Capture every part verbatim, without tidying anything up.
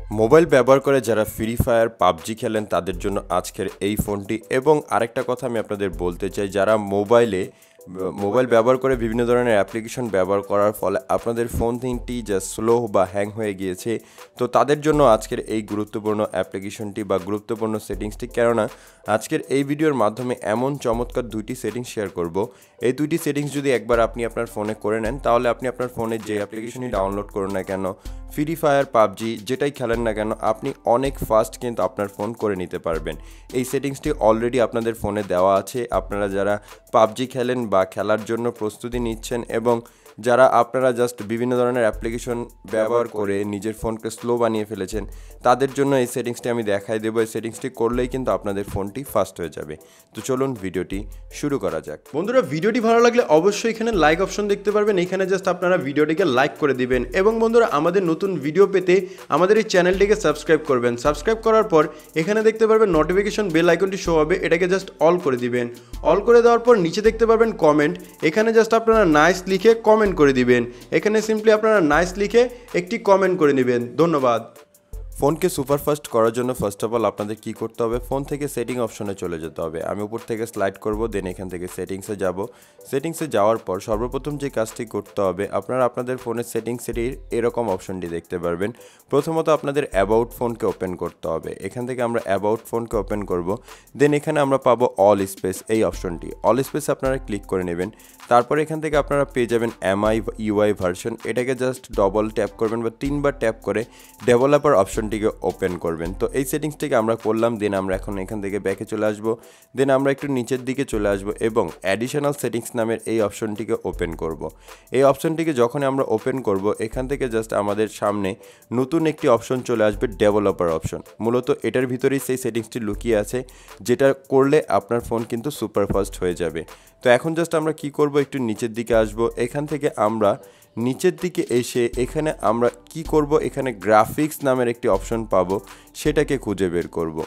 Mobile ব্যবহার করে যারা ফ্রি ফায়ার পাবজি খেলেন তাদের জন্য আজকের এই ফোনটি। এবং আরেকটা কথা আমি আপনাদের বলতে চাই, যারা মোবাইলে মোবাইল ব্যবহার করে বিভিন্ন ধরনের অ্যাপ্লিকেশন ব্যবহার করার ফলে আপনাদের ফোন তিনটি যা স্লো বা হ্যাং হয়ে গিয়েছে, তো তাদের জন্য আজকের এই গুরুত্বপূর্ণ অ্যাপ্লিকেশনটি বা গুরুত্বপূর্ণ সেটিংসটি। কেননা আজকের এই ভিডিওর মাধ্যমে এমন চমৎকার দুইটি সেটিংস শেয়ার করব। এই দুইটি সেটিংস যদি একবার আপনি আপনার ফোনে করে নেন, তাহলে আপনি আপনার ফোনে যে অ্যাপ্লিকেশনই ডাউনলোড করুন না কেন, ফ্রি ফায়ার পাবজি যেটাই খেলেন না কেন, আপনি অনেক ফাস্ট কিন্তু আপনার ফোন করে নিতে পারবেন। এই সেটিংসটি অলরেডি আপনাদের ফোনে দেওয়া আছে। আপনারা যারা পাবজি খেলেন বা খেলার জন্য প্রস্তুতি নিচ্ছেন এবং যারা আপনারা জাস্ট বিভিন্ন ধরনের অ্যাপ্লিকেশন ব্যবহার করে নিজের ফোনকে স্লো বানিয়ে ফেলেছেন, তাদের জন্য এই সেটিংসটি আমি দেখাই দেবো। এই সেটিংসটি করলেই কিন্তু আপনাদের ফোনটি ফাস্ট হয়ে যাবে। তো চলুন ভিডিওটি শুরু করা যাক। বন্ধুরা, ভিডিওটি ভালো লাগলে অবশ্যই এখানে লাইক অপশন দেখতে পারবেন। এখানে জাস্ট আপনারা ভিডিওটিকে লাইক করে দিবেন এবং বন্ধুরা আমাদের নতুন ভিডিও পেতে আমাদের এই চ্যানেলটিকে সাবস্ক্রাইব করবেন। সাবস্ক্রাইব করার পর এখানে দেখতে পারবেন নোটিফিকেশন বেল আইকনটি শো হবে, এটাকে জাস্ট অল করে দিবেন। অল করে দেওয়ার পর নিচে দেখতে পারবেন কমেন্ট, এখানে জাস্ট আপনারা নাইস লিখে কমেন্ট করে দিবেন। এখানে সিম্পলি আপনারা নাইস লিখে একটি কমেন্ট করে নেবেন। ধন্যবাদ। ফোনকে সুপারফাস্ট করার জন্য ফার্স্ট অফ অল আপনাদের কী করতে হবে, ফোন থেকে সেটিং অপশনে চলে যেতে হবে। আমি উপর থেকে স্লাইড করব, দেন এখান থেকে সেটিংসে যাব। সেটিংসে যাওয়ার পর সর্বপ্রথম যে কাজটি করতে হবে, আপনারা আপনাদের ফোনের সেটিংসের এরকম অপশনটি দেখতে পারবেন। প্রথমত আপনাদের অ্যাবাউট ফোনকে ওপেন করতে হবে। এখান থেকে আমরা অ্যাবাউট ফোনকে ওপেন করব, দেন এখানে আমরা পাবো অল স্পেস, এই অপশনটি অল স্পেস আপনারা ক্লিক করে নেবেন। তারপর এখান থেকে আপনারা পেয়ে যাবেন এমআই ইউআই ভার্সন, এটাকে জাস্ট ডবল ট্যাপ করবেন বা তিনবার ট্যাপ করে ডেভেলপার অপশন টিকে ওপেন করবেন। তো এই সেটিংসটিকে আমরা করলাম, দেন আমরা এখন এখান থেকে ব্যাকে চলে আসবো। দেন আমরা একটু নিচের দিকে চলে আসবো এবং অ্যাডিশনাল সেটিংস নামের এই অপশনটিকে ওপেন করব। এই অপশনটিকে যখন আমরা ওপেন করব, এখান থেকে জাস্ট আমাদের সামনে নতুন একটি অপশন চলে আসবে, ডেভেলপার অপশন। মূলত এটার ভিতরেই সেই সেটিংসটি লুকিয়ে আছে, যেটা করলে আপনার ফোন কিন্তু সুপারফাস্ট হয়ে যাবে। তো এখন জাস্ট আমরা কি করব, একটু নিচের দিকে আসব। এখান থেকে আমরা নিচের দিকে এসে এখানে আমরা কি করব, এখানে গ্রাফিক্স নামের একটি অপশন পাবো, সেটাকে খুঁজে বের করব।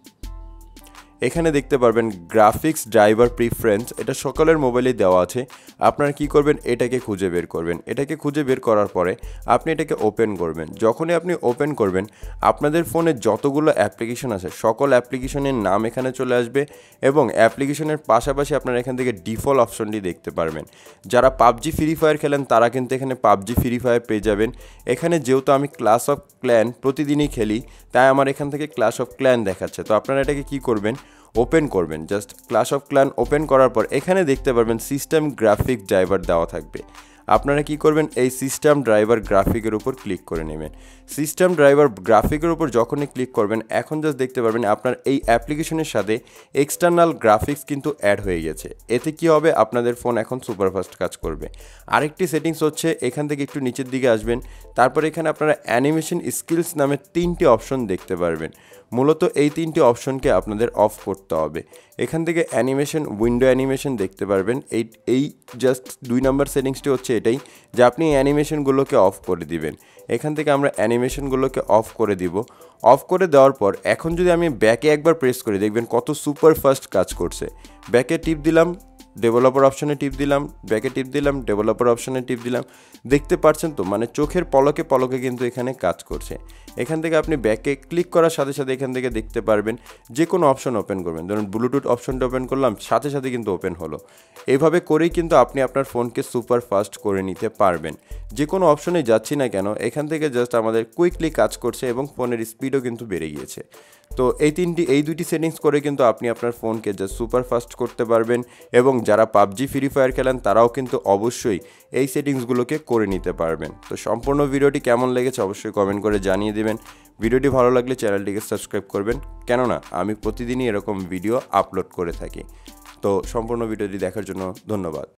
এখানে দেখতে পারবেন গ্রাফিক্স ড্রাইভার প্রিফারেন্স, এটা সকলের মোবাইলেই দেওয়া আছে। আপনারা কি করবেন, এটাকে খুঁজে বের করবেন। এটাকে খুঁজে বের করার পরে আপনি এটাকে ওপেন করবেন। যখনই আপনি ওপেন করবেন, আপনাদের ফোনে যতগুলো অ্যাপ্লিকেশন আছে সকল অ্যাপ্লিকেশনের নাম এখানে চলে আসবে এবং অ্যাপ্লিকেশনের পাশাপাশি আপনারা এখান থেকে ডিফল্ট অপশনটি দেখতে পারবেন। যারা পাবজি ফ্রি ফায়ার খেলেন তারা কিন্তু এখানে পাবজি ফ্রি ফায়ার পেয়ে যাবেন। এখানে যেহেতু আমি ক্লাস অফ ক্ল্যান প্রতিদিনই খেলি, তাই আমার এখান থেকে ক্লাস অফ ক্ল্যান দেখাচ্ছে। তো আপনারা এটাকে কি করবেন, ওপেন করবেন। Just Clash of Clan open করার পর এখানে দেখতে পারবেন সিস্টেম গ্রাফিক ড্রাইভার দেওয়া থাকবে। আপনারা কি করবেন, এই সিস্টেম ড্রাইভার গ্রাফিকের উপর ক্লিক করে নেবেন। সিস্টেম ড্রাইভার গ্রাফিকের উপর যখনই ক্লিক করবেন, এখন জাস্ট দেখতে পারবেন আপনার এই অ্যাপ্লিকেশনের সাথে এক্সটার্নাল গ্রাফিক্স কিন্তু অ্যাড হয়ে গেছে। এতে কি হবে, আপনাদের ফোন এখন সুপারফাস্ট কাজ করবে। আরেকটি সেটিংস হচ্ছে, এখান থেকে একটু নিচের দিকে আসবেন, তারপর এখানে আপনারা অ্যানিমেশন স্কিলস নামে তিনটি অপশন দেখতে পারবেন। মূলত এই তিনটি অপশনকে আপনাদের অফ করতে হবে। এখান থেকে অ্যানিমেশন উইন্ডো অ্যানিমেশন দেখতে পারবেন। এই এই জাস্ট দুই নম্বর সেটিংসটি হচ্ছে এটাই, যে আপনি এই অ্যানিমেশনগুলোকে অফ করে দিবেন। এখান থেকে আমরা অ্যানিমেশনগুলোকে অফ করে দিব। অফ করে দেওয়ার পর এখন যদি আমি ব্যাকে একবার প্রেস করি, দেখবেন কত সুপার ফাস্ট কাজ করছে। ব্যাকে টিপ দিলাম, ডেভেলপার অপশনে টিপ দিলাম, ব্যাকে টিপ দিলাম, ডেভেলপার অপশনে টিপ দিলাম। দেখতে পাচ্ছেন তো, মানে চোখের পলকে পলকে কিন্তু এখানে কাজ করছে। এখান থেকে আপনি ব্যাকে ক্লিক করার সাথে সাথে এখান থেকে দেখতে পারবেন যে কোনো অপশন ওপেন করবেন। ধরুন ব্লুটুথ অপশনটা ওপেন করলাম, সাথে সাথে কিন্তু ওপেন হলো। এইভাবে করেই কিন্তু আপনি আপনার ফোনকে সুপার ফাস্ট করে নিতে পারবেন। যে কোনো অপশনে যাচ্ছি না কেন, এখান থেকে জাস্ট আমাদের কুইকলি কাজ করছে এবং ফোনের স্পিডও কিন্তু বেড়ে গিয়েছে। তো এই তিনটি এই দুইটি সেটিংস করে কিন্তু আপনি আপনার ফোনকে জাস্ট সুপার ফাস্ট করতে পারবেন। এবং যারা পাবজি ফ্রি ফায়ার খেলেন তারাও কিন্তু অবশ্যই এই সেটিংসগুলোকে করে নিতে পারবেন। তো সম্পূর্ণ ভিডিওটি কেমন লেগেছে অবশ্যই কমেন্ট করে জানিয়ে দেবেন। ভিডিওটি ভালো লাগলে চ্যানেলটিকে সাবস্ক্রাইব করবেন, কেননা আমি প্রতিদিনই এরকম ভিডিও আপলোড করে থাকি। তো সম্পূর্ণ ভিডিওটি দেখার জন্য ধন্যবাদ।